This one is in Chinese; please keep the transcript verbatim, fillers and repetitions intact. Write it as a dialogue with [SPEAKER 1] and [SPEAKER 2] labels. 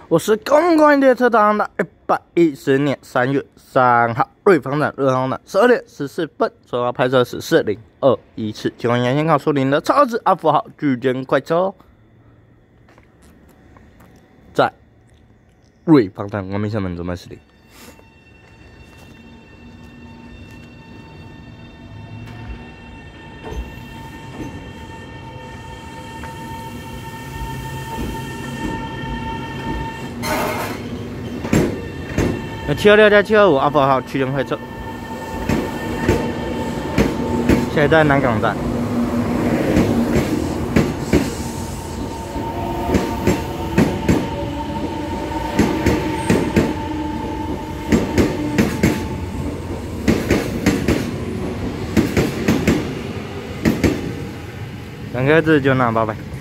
[SPEAKER 1] 我是公关列车长的一百一十年三月三号，瑞芳站日航站十二点十四分，首要拍摄十四零二一次，请问杨先考苏林的超值阿福号巨舰快车，在瑞芳站光明上门准备驶离。 七二六加七二五阿福号区间快车，现在在南港站。两个字就拿八百。